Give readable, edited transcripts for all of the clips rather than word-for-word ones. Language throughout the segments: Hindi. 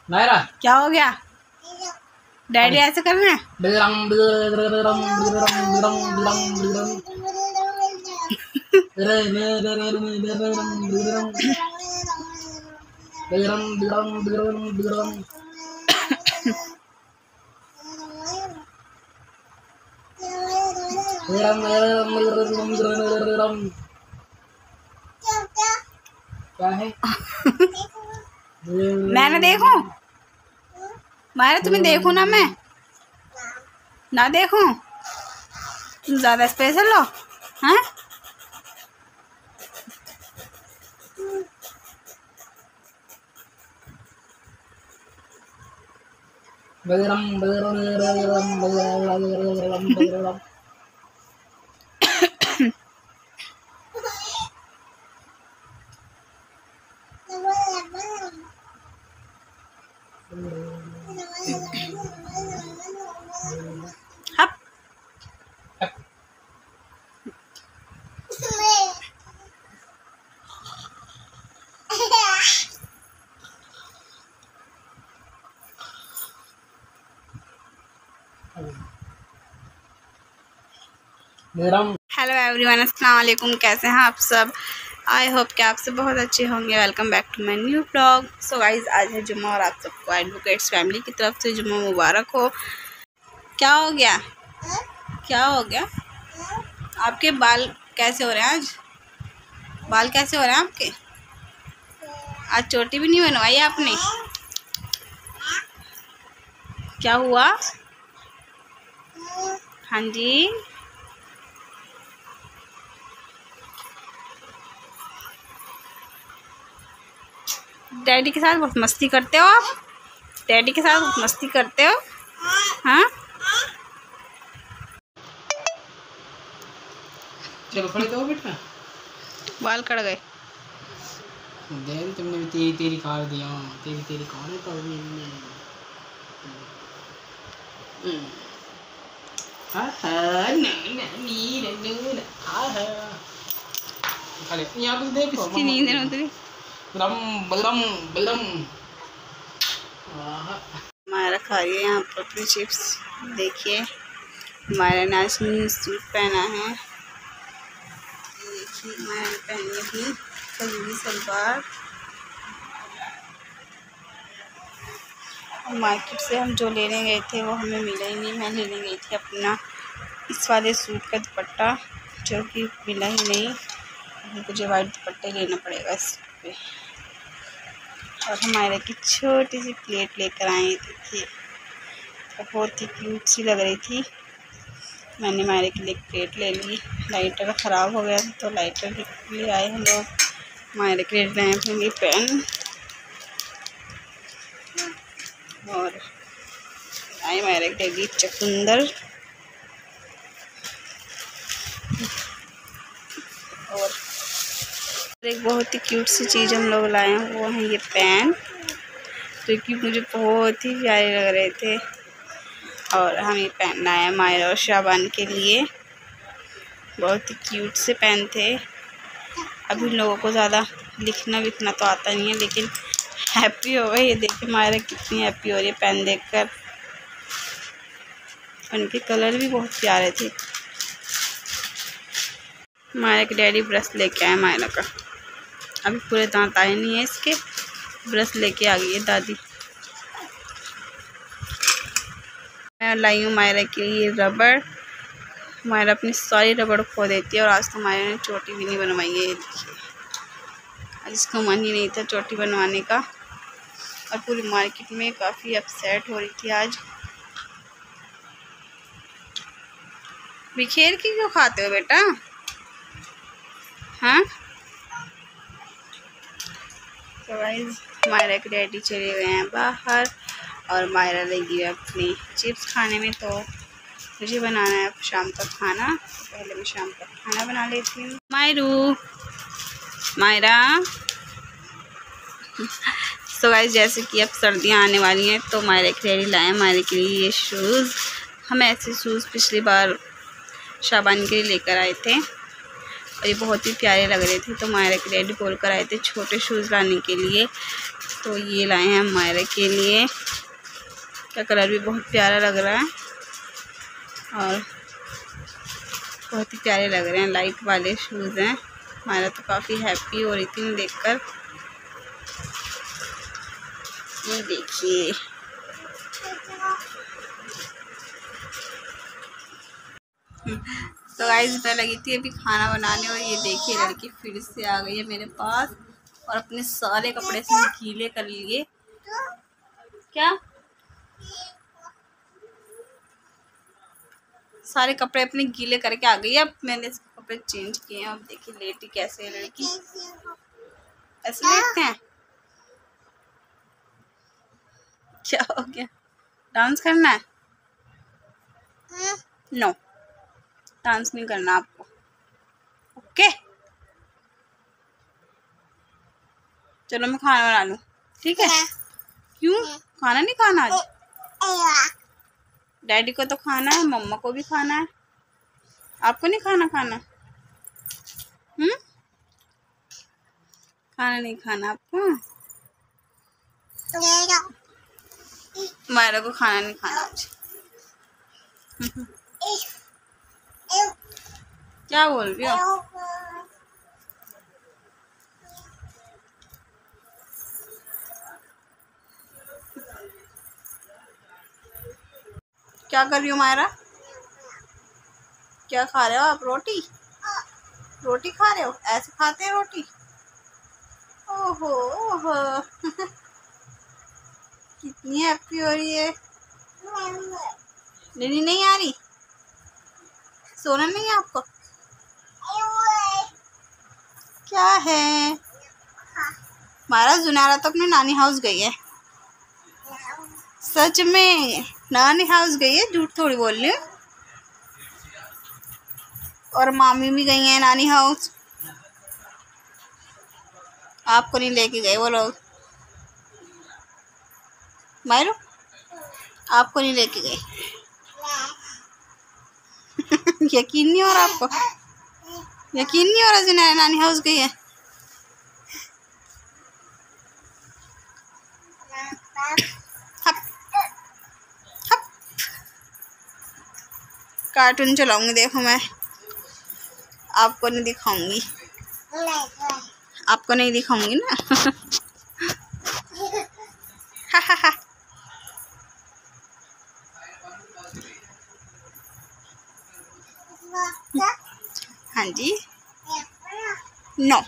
नायरा क्या हो गया? डैडी ऐसे कर रहे हैं। क्या है? मैंने देखूं? मायरा तुम्हें देखूं ना मैं? ना देखूं? तुम ज्यादा स्पेशल हो, हैं? हप हेलो एवरीवन, अस्सलाम वालेकुम। कैसे हैं आप सब? आई होप कि आप सब बहुत अच्छे होंगे। Welcome back to my new blog. So guys, आज है जुम्मा और आप सबको एडवोकेट्स फैमिली की तरफ से जुम्मा मुबारक हो। क्या हो गया? क्या हो गया? आपके बाल कैसे हो रहे हैं आज? बाल कैसे हो रहे हैं आपके? आज चोटी भी नहीं बनवाई आपने? क्या हुआ? हाँ जी, डैडी के साथ बहुत मस्ती करते हो आप? डैडी के साथ बहुत मस्ती करते हो? हाँ, चलो खड़े तो बेटा। बाल कट गए। देन तुमने भी तेरी कार दिया। तेरी कार है तो अभी यहाँ कुछ देखो। इसकी नींद नहीं उतरी। बलरम बलरम बलरम। मायरा खा रही है यहाँ पर अपनी चिप्स। देखिए, मायरा ने आज न्यू सूट पहना है। देखिए, मायरा ने पहनी थी कजूरी सलवार। मार्केट से हम जो लेने गए थे वो हमें मिला ही नहीं। मैं लेने गई थी अपना इस वाले सूट का दुपट्टा, जो कि मिला ही नहीं। मुझे वाइट दुपट्टे लेना पड़ेगा इस पे। और हमारे की छोटी सी प्लेट लेकर आए थे, बहुत ही क्यूट सी लग रही थी। मैंने मायरे के लिए एक प्लेट ले ली। लाइटर ख़राब हो गया तो लाइटर ले आए हम लोग। मायरे के लिए लाए थे पेन और आए मायरे के लिए चुकंदर और एक बहुत ही क्यूट सी चीज़ हम लोग लाए हैं, वो है ये पेन, जो कि मुझे बहुत ही प्यारे लग रहे थे। और हम ये पेन लाए मायरा और शाबान के लिए। बहुत ही क्यूट से पेन थे। अभी लोगों को ज़्यादा लिखना विखना तो आता नहीं है, लेकिन हैप्पी हो गए। ये देखिए मायरा कितनी हैप्पी हो रही है पेन देखकर। उनके कलर भी बहुत प्यारे थे। मायरा के डैडी ब्रश लेके आए मायरा का। अभी पूरे दांत आए नहीं है इसके, ब्रश लेके आ गई है दादी। मैं लाई हूँ मायरा के लिए रबड़। मायरा अपनी सारी रबड़ खो देती है और आज तो मायरा ने चोटी भी नहीं बनवाई है। देखिए, आज इसका मन ही नहीं था चोटी बनवाने का। और पूरी मार्केट में काफ़ी अपसेट हो रही थी आज। बिखेर के क्यों खाते हो बेटा? हाँ, तो गाइस मायरा के डैडी चले गए हैं बाहर और मायरा लगी है अपनी चिप्स खाने में। तो मुझे बनाना है शाम का खाना। पहले मैं शाम का खाना बना लेती हूँ। मायरा तो गाइस, जैसे कि अब सर्दियाँ आने वाली हैं तो मायरा के डैडी लाए मायरे के लिए ये शूज़। हम ऐसे शूज़ पिछली बार शाबान के लिए लेकर आए थे और ये बहुत ही प्यारे लग रहे थे, तो मायरा के डैडी बोल कर आए थे छोटे शूज़ लाने के लिए। तो ये लाए हैं हम मायरा के लिए। का कलर भी बहुत प्यारा लग रहा है और बहुत ही प्यारे लग रहे हैं। लाइट वाले शूज़ हैं। मायरा तो काफ़ी हैप्पी हो रही थी इन्हें देखकर। ये देखिए, तो गाइस मैं लगी थी अभी खाना बनाने और ये देखिए लड़की फिर से आ गई है मेरे पास और अपने सारे कपड़े से गीले कर लिए। क्या सारे कपड़े अपने गीले करके आ गई है। अब मैंने इसके कपड़े चेंज किए हैं। अब देखिए लेटी कैसे है लड़की, ऐसे लेटते हैं। क्या हो गया, डांस करना है? नो, डांस नहीं करना आपको। ओके चलो मैं खाना बना लूँ, ठीक है? क्यों खाना नहीं खाना आज? डैडी को तो खाना है, मम्मा को भी खाना है, आपको नहीं खाना? खाना नहीं खाना आपको? मायरा को खाना नहीं खाना आज। क्या बोल रही हो? क्या कर रही हो मायरा? क्या खा रहे हो आप? रोटी? रोटी खा रहे हो? ऐसे खाते हैं रोटी? ओहो ओहो कितनी हैप्पी हो रही है। नींद नहीं आ रही? सोना नहीं है आपको? क्या है? मायरा जुनारा तो अपने नानी हाउस गई है। सच में नानी हाउस गई है, झूठ थोड़ी बोल रही हूँ। और मामी भी गई है नानी हाउस। आपको नहीं लेके गए वो लोग? मायरो आपको नहीं लेके गए? यकीन नहीं हो रहा आपको? यकीन नहीं हो रहा जुनारा नानी हाउस गई है? कार्टून चलाऊंगी देखो मैं, आपको नहीं दिखाऊंगी। आपको नहीं दिखाऊंगी ना। हाँ जी, नो।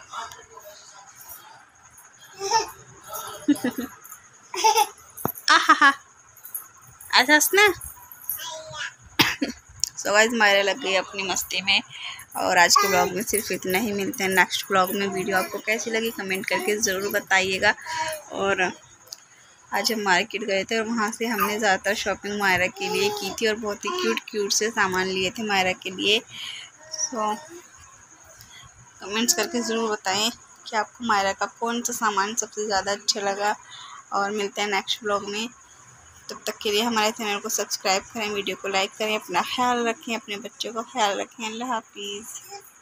आहा ऐसा हंसना। सो गाइस मायरा लग गई अपनी मस्ती में और आज के ब्लॉग में सिर्फ इतना ही। मिलते हैं नेक्स्ट ब्लॉग में। वीडियो आपको कैसी लगी कमेंट करके ज़रूर बताइएगा। और आज हम मार्केट गए थे और वहाँ से हमने ज़्यादातर शॉपिंग मायरा के लिए की थी और बहुत ही क्यूट से सामान लिए थे मायरा के लिए। सो कमेंट्स करके ज़रूर बताएं कि आपको मायरा का कौन सा सामान सबसे ज़्यादा अच्छा लगा। और मिलते हैं नेक्स्ट ब्लॉग में। तब तक के लिए हमारे चैनल को सब्सक्राइब करें, वीडियो को लाइक करें, अपना ख्याल रखें, अपने बच्चों का ख्याल रखें। अल्लाह हाफिज़।